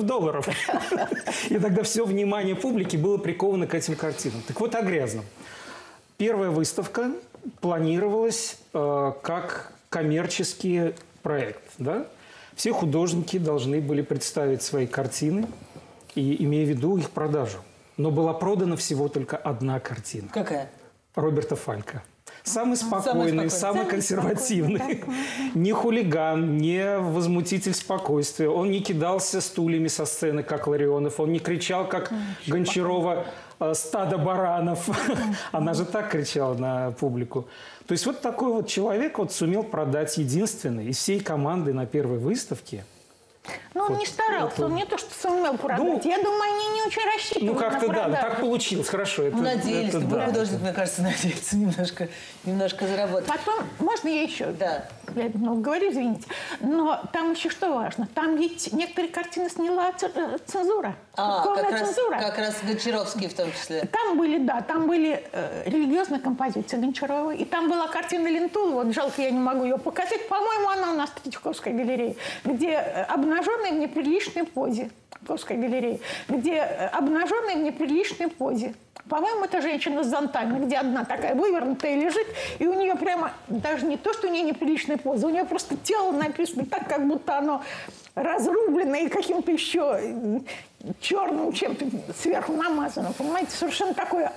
И тогда все внимание публики было приковано к этим картинам. Так вот о грязном. Первая выставка планировалась как коммерческий проект. Да? Все художники должны были представить свои картины, и, имея в виду их продажу. Но была продана всего только одна картина.
Какая?
Роберта Фалька. Самый спокойный, самый консервативный. Не хулиган, не возмутитель спокойствия. Он не кидался стульями со сцены, как Ларионов. Он не кричал, как Гончарова, «стадо баранов». Она же так кричала на публику. То есть вот такой вот человек вот сумел продать единственный из всей команды на первой выставке.
Ну, он не старался, он не то, что сумел продать. Я думаю, они не очень рассчитывали.
Ну, как-то да, так получилось, хорошо. Это,
надеялись, любой художник, мне кажется, надеется немножко заработать.
Потом, можно я еще?
Да.
Я много говорю, извините. Но там еще что важно? Там ведь некоторые картины сняла цензура. Цензура.
Как раз Гончаровский в том числе.
Там были религиозные композиции Гончаровой. И там была картина Лентулова, вот жалко, я не могу ее показать. По-моему, она у нас в Третьяковской галерее, где обнаженные в неприличной позе. Третьяковской галерее, где обнаженные в неприличной позе. По-моему, это женщина с зонтами, где одна такая вывернутая лежит, и у нее прямо, даже не то, что у нее неприличная поза, у нее просто тело написано так, как будто оно разрублено и каким-то еще черным чем-то сверху намазано. Понимаете, совершенно такое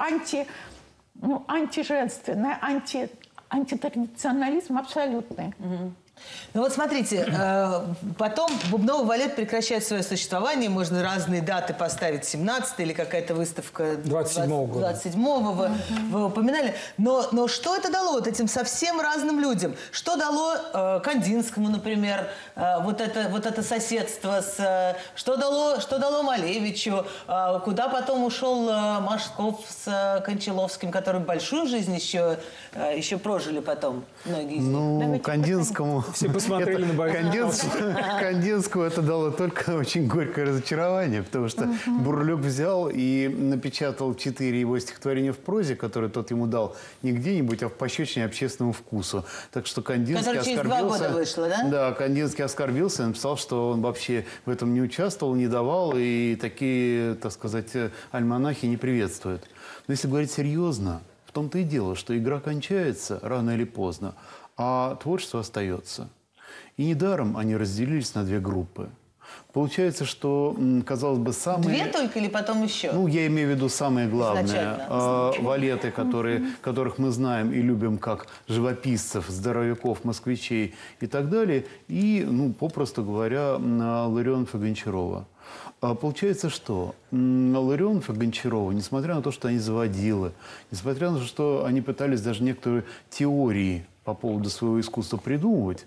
антиженственное, антитрадиционализм абсолютный.
Ну вот смотрите, потом бубновый балет прекращает свое существование, можно разные даты поставить, 17-й или какая-то выставка
27-го года.
27-го вы упоминали. Но что это дало вот этим совсем разным людям? Что дало Кандинскому, например, вот это соседство что дало Малевичу, куда потом ушел Машков с Кончаловским, которые большую жизнь еще прожили потом многие из них.
Ну, Кандинскому...
Все посмотрели на Богданова.
Кандинскому это дало только очень горькое разочарование, потому что Бурлюк взял и напечатал 4 его стихотворения в прозе, которые тот ему дал не где-нибудь, а в пощечине общественному вкусу. Так что Кандинский
Которая через 2 года вышла, да?
Да, Кандинский оскорбился, написал, что он вообще в этом не участвовал, не давал, и такие, так сказать, альманахи не приветствуют. Но если говорить серьезно, в том-то и дело, что игра кончается рано или поздно, а творчество остается. И недаром они разделились на 2 группы. Получается, что, казалось бы, самые...
2 только или потом еще?
Ну, я имею в виду самые главные
Изначально.
валеты, которых мы знаем и любим как живописцев, здоровяков, москвичей и так далее. И, ну, попросту говоря, Ларионов и Гончарова. Получается, что Ларионов и Гончарова, несмотря на то, что они заводилы, несмотря на то, что они пытались даже некоторые теории по поводу своего искусства придумывать,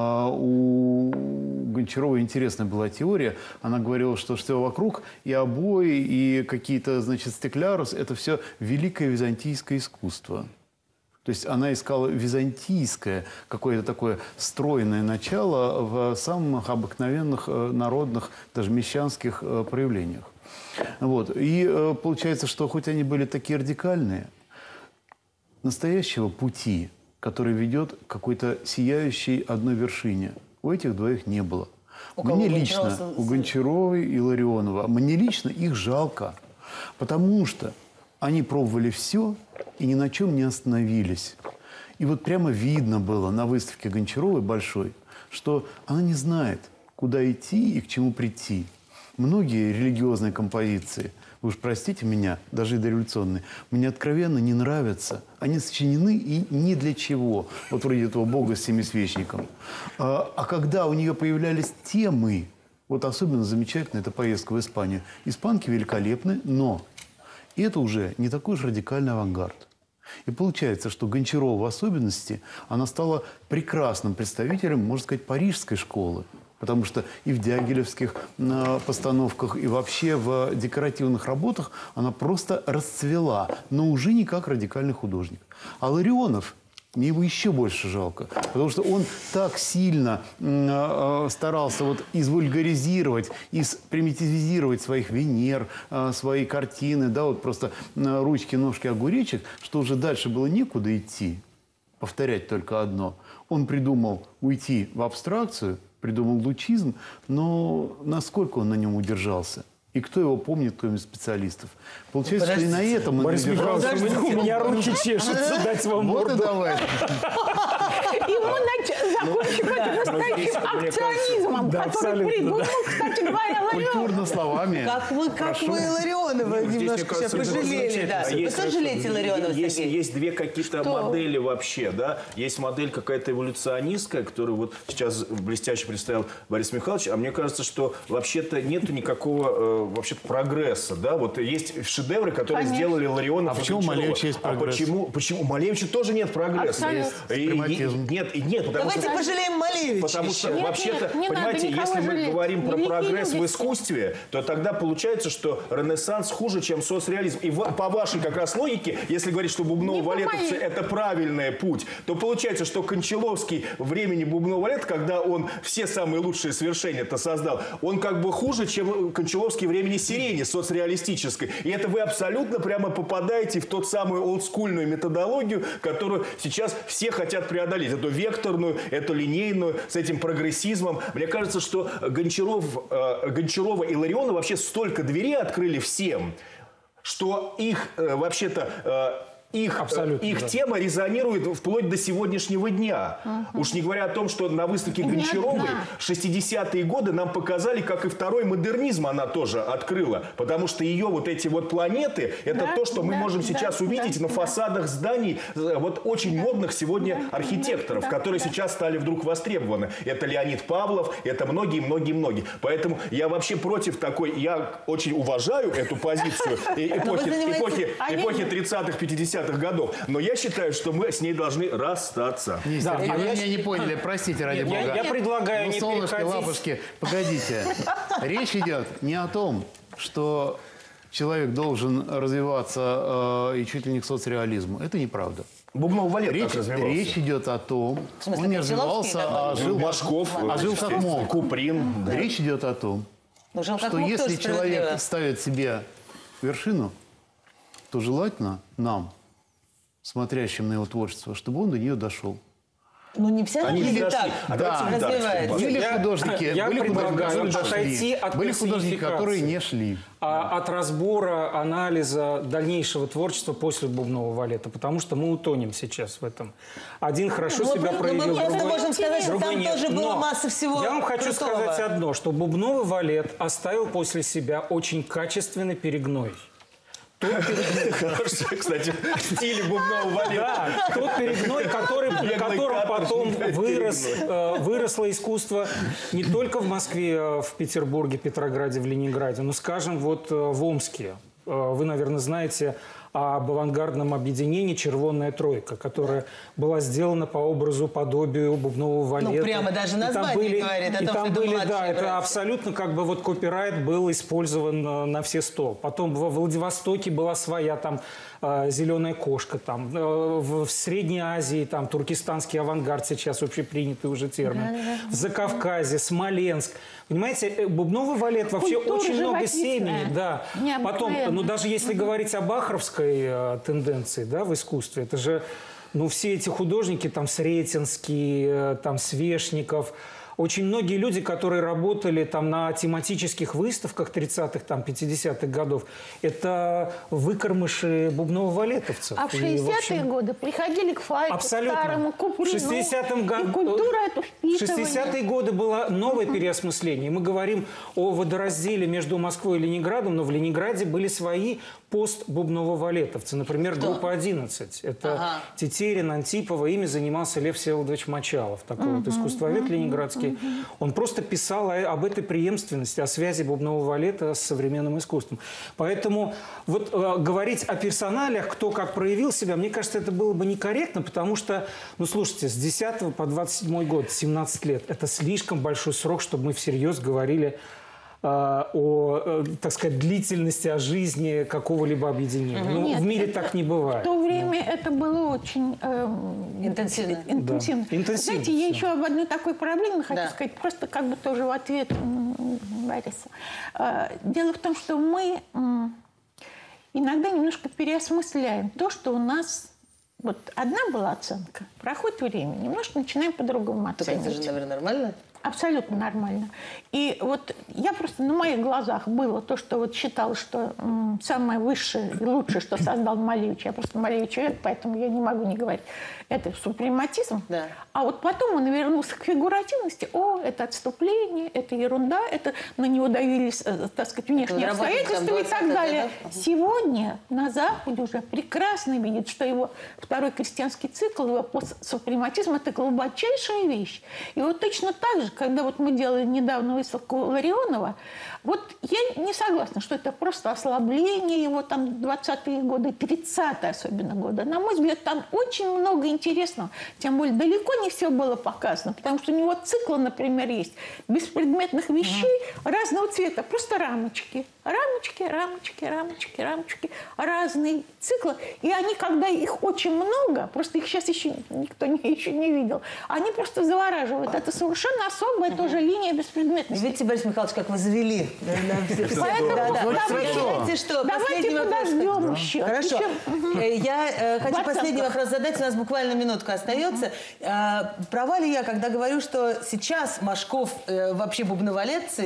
у Гончарова интересная была теория. Она говорила, что все вокруг, и обои, и какие-то, значит, стеклярус, это все великое византийское искусство. То есть она искала византийское, какое-то такое стройное начало в самых обыкновенных народных, даже мещанских проявлениях. Вот. И получается, что хоть они были такие радикальные, настоящего пути, который ведет к какой-то сияющей одной вершине, у этих 2 не было. Мне лично, у Гончаровой и Ларионова, мне лично их жалко, потому что они пробовали все и ни на чем не остановились. И вот прямо видно было на выставке Гончаровой большой, что она не знает, куда идти и к чему прийти. Многие религиозные композиции, вы уж простите меня, даже и дореволюционные, мне откровенно не нравятся. Они сочинены и ни для чего. Вот вроде этого Бога с семисвечником. А когда у нее появлялись темы, вот особенно замечательно эта поездка в Испанию. Испанки великолепны, но это уже не такой уж радикальный авангард. И получается, что Гончарова в особенности, она стала прекрасным представителем, можно сказать, парижской школы. Потому что и в дягилевских постановках, и вообще в декоративных работах она просто расцвела, но уже не как радикальный художник. А Ларионов, мне его еще больше жалко, потому что он так сильно старался вот извульгаризировать, примитивизировать своих Венер, свои картины, да, вот просто ручки, ножки, огуречек, что уже дальше было некуда идти, повторять только одно. Он придумал уйти в абстракцию, придумал лучизм, но насколько он на нем удержался? И кто его помнит, кроме специалистов? Получается, что и на этом он
Борис Михайлович, у меня руки чешутся дать вам
Вот и
морду.
давай.
И мы закончим это настоящим акционизмом,
Да,
который
абсолютно,
придумал,
да.
кстати говоря, Ларионов.
Культурно словами.
Как вы Ларионова
Здесь, мне
немножко
кажется,
себя пожалели. Да. Вы
есть
тоже жалеете Ларионова, Сергей?
Есть 2 какие-то модели вообще, да. Есть модель какая-то эволюционистская, которую вот сейчас блестяще представил Борис Михайлович, а мне кажется, что вообще-то нету никакого вообще-то прогресса, да. Вот есть шедевры, которые
Конечно.
сделали Ларионов.
А в чем у Малевича есть прогресс?
Почему? У Малевича тоже нет прогресса.
Абсолютно.
Приматизм.
Нет, потому что...
Давайте пожалеем Малевича
Потому что
еще.
вообще-то,
не надо
понимаете,
никого
если мы
жалеть.
говорим про
Великие
прогресс
люди
в
все.
искусстве, то тогда получается, что Ренессанс хуже, чем соцреализм. И по вашей как раз логике, если говорить, что бубново-валетовцы
моей.
это правильный путь, то получается, что Кончаловский времени бубново-валета, когда он все самые лучшие свершения-то создал, он как бы хуже, чем Кончаловский времени сирени соцреалистической. И это вы абсолютно прямо попадаете в тот самую олдскульную методологию, которую сейчас все хотят преодолеть. Эту векторную, эту линейную, с этим прогрессизмом. Мне кажется, что Гончарова и Ларионова вообще столько дверей открыли всем, что их вообще-то их
Абсолютно, да.
тема резонирует вплоть до сегодняшнего дня. Уж не говоря о том, что на выставке Гончаровой 60-е годы нам показали, как и второй модернизм она тоже открыла. Потому что ее вот эти вот планеты, это то, что мы можем сейчас увидеть на фасадах зданий вот очень модных сегодня архитекторов, которые сейчас стали вдруг востребованы. Это Леонид Павлов, это многие. Поэтому я вообще против такой, я очень уважаю эту позицию эпохи 30-х, 50-х годов. Но я считаю, что мы с ней должны расстаться.
Вы меня не поняли, простите, ради бога.
Я предлагаю не
солнышко,
переходить.
лапушки, погодите. Речь идет не о том, что человек должен развиваться и чуть ли не к соцреализму. Это неправда.
Бубнов-Валет так развивался.
Речь идет о том,
В смысле,
он не
Кончаловский,
развивался, а жил,
Башков,
жил как мог.
Куприн. Да.
Речь идет о том,
Ну, жил как
что
мог,
если
тоже справедливо.
человек ставит себе вершину, то желательно нам, смотрящим на его творчество, чтобы он до нее дошел.
Ну, не вся
Они
жизнь
не дошли.
так
А давайте ударим.
развивается.
Были
Я
художники,
предлагаю
которые
отойти
дошли.
от
Были художники, которые не шли.
от разбора, анализа дальнейшего творчества после «Бубнового валета», потому что мы утонем сейчас в этом. Один хорошо себя проявил,
мы просто
другой,
можем сказать, что
другой
там
нет.
тоже была
Но
масса всего
я вам хочу
крутого.
сказать одно, что «Бубновый валет» оставил после себя очень качественный перегной.
Хорошо, кстати, в стиле Бубнова Валета.
Да, тот перегной, на котором потом выросло искусство не только в Москве, в Петербурге, Петрограде, в Ленинграде, но, скажем, вот в Омске. Вы, наверное, знаете об авангардном объединении «Червонная тройка», которая была сделана по образу, подобию Бубнового Валета.
Ну, прямо даже название говорит о том, что это младшие
да, это
братья.
абсолютно как бы вот копирайт был использован на все 100. Потом во Владивостоке была своя там «Зеленая кошка», там в Средней Азии там туркестанский авангард, сейчас общепринятый уже термин. В Закавказье, Смоленск. Понимаете, Бубновый валет вообще
Культура
очень много
живописная.
семени. Да. Потом, ну даже если говорить о бахаровской тенденции, да, в искусстве, это же, ну все эти художники, там Сретенский, там Свешников, очень многие люди, которые работали там на тематических выставках 30-х, там 50-х годов, это выкормыши бубново-валетовцев.
А в
И,
60-е годы приходили к Фальку,
абсолютно.
Старому, Куприну.
В 60-м году,
И культура эту
в
впитывали.
60-е годы было новое переосмысление. Мы говорим о водоразделе между Москвой и Ленинградом, но в Ленинграде были свои пост-бубново-валетовцы. Например, группа 11. Это Тетерин, Антипова. Ими занимался Лев Всеволодович Мочалов, такой вот искусствовед ленинградский. Он просто писал об этой преемственности, о связи бубнового валета с современным искусством. Поэтому вот говорить о персоналиях, кто как проявил себя, мне кажется, это было бы некорректно, потому что, ну, слушайте, с 10 по 27 год, 17 лет, это слишком большой срок, чтобы мы всерьез говорили о, так сказать, длительности, о жизни какого-либо объединения. Ну,
Нет,
в мире
это
так не
В
бывает.
то время это было очень
Интенсивно.
интенсивно.
Да, интенсивно
Знаете, я
всё.
еще об одной такой проблеме хочу
Да.
сказать, просто как бы тоже в ответ Бориса. Дело в том, что мы иногда немножко переосмысляем то, что у нас вот одна была оценка, проходит время, немножко начинаем по-другому
Так
оценивать.
это же, наверное, нормально.
Абсолютно нормально. И вот я просто на моих глазах было то, что вот считала, что самое высшее и лучшее, что создал Малевич, я просто Малевичевед, поэтому я не могу не говорить, это супрематизм.
Да.
А вот потом он вернулся к фигуративности. О, это отступление, это ерунда, это на него давились, так сказать, внешние
Это работник там
обстоятельства и
20-х
так далее.
годов.
Сегодня на Западе уже прекрасно видит, что его второй крестьянский цикл, его постсупрематизм – это глубочайшая вещь. И вот точно так же, когда вот мы делали недавно выставку Ларионова, вот я не согласна, что это просто ослабление его там 20-е годы, 30-е особенно годы. На мой взгляд, там очень много интересного. Тем более далеко не все было показано, потому что у него циклы, например, есть беспредметных вещей разного цвета, просто рамочки. Рамочки, рамочки, рамочки, рамочки, разные циклы. И они, когда их очень много, просто их сейчас еще никто еще не видел, они просто завораживают. Это совершенно особая тоже линия беспредметности.
Видите, Борис Михайлович, как вы завели.
Поэтому
Знаете что, последний
давайте
вопрос.
подождем еще.
Хорошо. Я хочу
В
последний
оценках.
вопрос задать. У нас буквально минутка остается. Права ли я, когда говорю, что сейчас Машков, вообще бубновалетцы,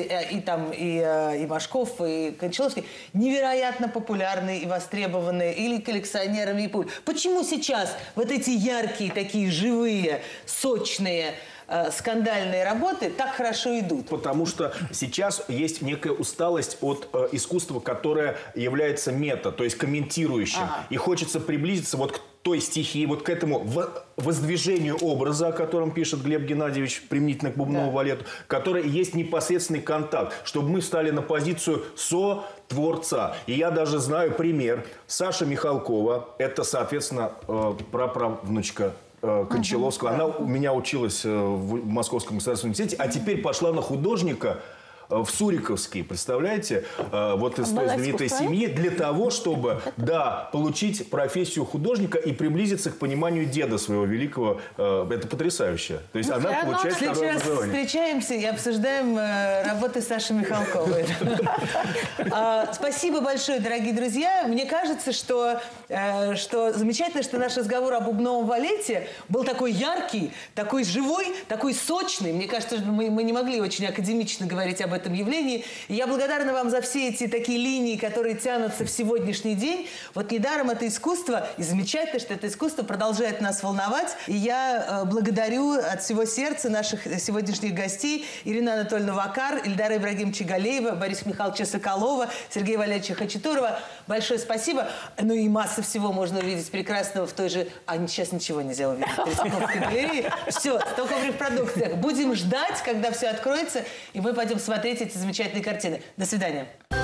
и Машков, и Кончаловский, невероятно популярны и востребованы или коллекционерами, и пуль. Почему сейчас вот эти яркие, такие живые, сочные, скандальные работы так хорошо идут?
Потому что сейчас есть некая усталость от искусства, которое является мета, то есть комментирующим. И хочется приблизиться вот к той стихии, вот к этому воздвижению образа, о котором пишет Глеб Геннадьевич применительно к бубновому балету, который есть непосредственный контакт, чтобы мы встали на позицию сотворца. И я даже знаю пример. Саша Михалкова, это, соответственно, праправнучка Кончаловского. Она у меня училась в Московском государственном университете, а теперь пошла на художника в Суриковский, представляете, вот из той знаменитой семьи, для того, чтобы, получить профессию художника и приблизиться к пониманию деда своего великого. Это потрясающе. То есть она получает
В следующий
второе
раз
образование.
встречаемся и обсуждаем работы Саши Михалковой. Спасибо большое, дорогие друзья. Мне кажется, что замечательно, что наш разговор о бубновом балете был такой яркий, такой живой, такой сочный. Мне кажется, что мы не могли очень академично говорить об этом явлении. И я благодарна вам за все эти такие линии, которые тянутся в сегодняшний день. Вот недаром это искусство, и замечательно, что это искусство продолжает нас волновать. И я благодарю от всего сердца наших сегодняшних гостей: Ирина Анатольевна Вакар, Ильдара Ибрагимовича Галеева, Бориса Михайловича Соколова, Сергея Валерьевича Хачатурова. Большое спасибо. Ну и масса всего можно увидеть прекрасного в той же... сейчас ничего нельзя увидеть. В Третьяковской галерее. Все, только в репродукциях. Будем ждать, когда все откроется, и мы пойдем смотреть эти замечательные картины. До свидания.